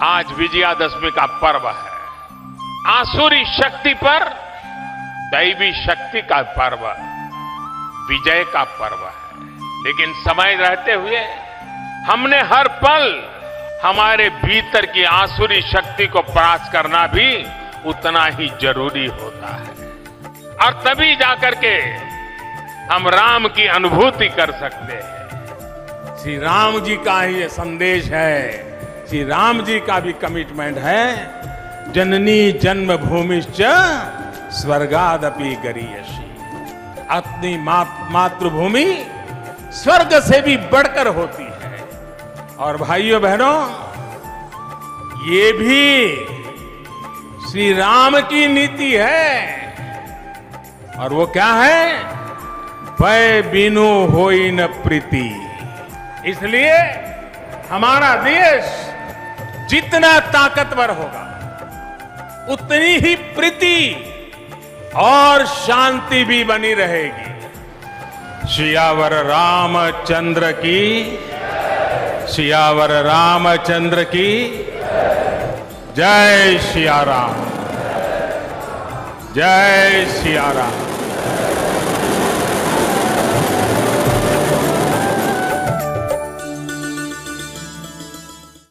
आज विजयादशमी का पर्व है। आसुरी शक्ति पर दैवी शक्ति का पर्व, विजय का पर्व है। लेकिन समय रहते हुए हमने हर पल हमारे भीतर की आसुरी शक्ति को परास्त करना भी उतना ही जरूरी होता है। और तभी जाकर के हम राम की अनुभूति कर सकते हैं। श्री राम जी का ही ये संदेश है, श्री राम जी का भी कमिटमेंट है, जननी जन्मभूमिश्च स्वर्गादपि गरीयसी। अपनी मातृभूमि स्वर्ग से भी बढ़कर होती है। और भाइयों बहनों, ये भी श्री राम की नीति है। और वो क्या है? भय बिनु होई न प्रीति। इसलिए हमारा देश जितना ताकतवर होगा उतनी ही प्रीति और शांति भी बनी रहेगी। सियावर रामचंद्र की, सियावर रामचंद्र की जय सिया राम, जय सिया राम।